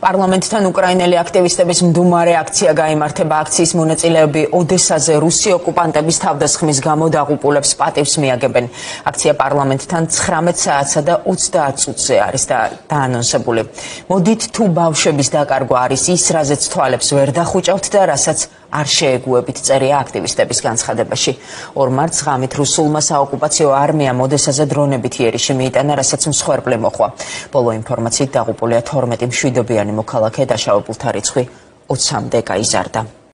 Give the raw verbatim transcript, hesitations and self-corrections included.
პარლამენტთან უკრაინელი აქტივისტების მდუმარე აქცია გაიმართება. აქციის მონაწილეები ოდესაზე რუსი ოკუპანტების თავდასხმის გამო დაღუპულებს პატივს მიაგებენ. აქცია პარლამენტთან ცხრამეტ საათსა და ოცდაათ წუთზე არის და დაანონსებული. მოდით თუ ბავშვების დაკარგვა არის ის, რაზეც თვალებს ვერ დახუჭავთ და რასაც არ შეეგუებით, წერია აქტივისტების განცხადებაში. ორ მარტს ღამით რუსულმა საოკუპაციო არმიამ ოდესაზე დრონებით იერიში მიიტანა, რასაც მსხვერპლი მოჰყვა. ბოლო ინფორმაციით დაღუპულია თორმეტი მშვიდობიანი მოქალაქე, დაშავებულთა რიცხვი ოცამდე გაიზარდა.